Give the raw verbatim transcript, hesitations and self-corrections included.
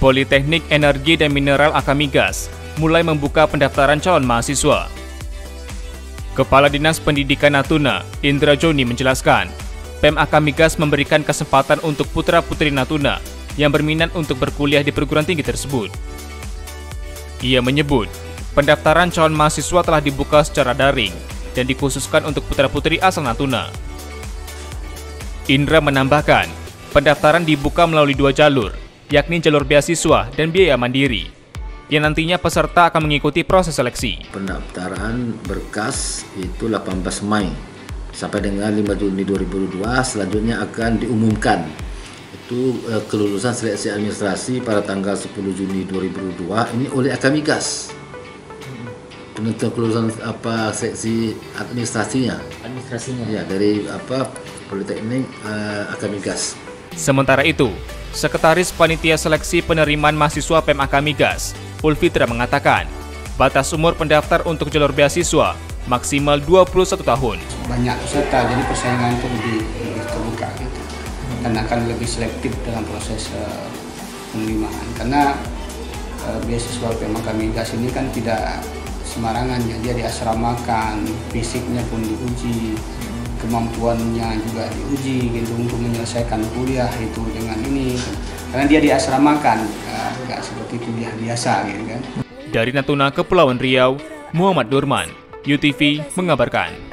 Politeknik Energi dan Mineral Akamigas mulai membuka pendaftaran calon mahasiswa. Kepala Dinas Pendidikan Natuna, Indra Joni menjelaskan, P E M Akamigas memberikan kesempatan untuk putra-putri Natuna yang berminat untuk berkuliah di perguruan tinggi tersebut. Ia menyebut, pendaftaran calon mahasiswa telah dibuka secara daring dan dikhususkan untuk putra-putri asal Natuna. Indra menambahkan, pendaftaran dibuka melalui dua jalur, yakni jalur beasiswa dan biaya mandiri, yang nantinya peserta akan mengikuti proses seleksi. Pendaftaran berkas itu delapan belas Mei sampai dengan lima Juni dua ribu dua puluh dua, selanjutnya akan diumumkan itu eh, kelulusan seleksi administrasi pada tanggal sepuluh Juni dua ribu dua puluh dua ini oleh Akamigas. Penentuan kelulusan apa seleksi administrasinya? Administrasinya. Ya, dari apa Politeknik eh, Akamigas. Sementara itu, Sekretaris Panitia Seleksi Penerimaan Mahasiswa P E M Akamigas, Ulfitra mengatakan, batas umur pendaftar untuk jalur beasiswa maksimal dua puluh satu tahun. Banyak peserta, jadi persaingan itu lebih, lebih terbuka gitu. Dan akan lebih selektif dalam proses uh, penerimaan. Karena uh, beasiswa P E M Akamigas ini kan tidak sembarangan, ya. Dia diasramakan, fisiknya pun diuji, kemampuannya juga diuji gitu untuk menyelesaikan kuliah itu dengan ini. Karena dia diasramakan, nggak seperti kuliah biasa gitu kan. Dari Natuna, Kepulauan Riau, Muhammad Durman, U T V mengabarkan.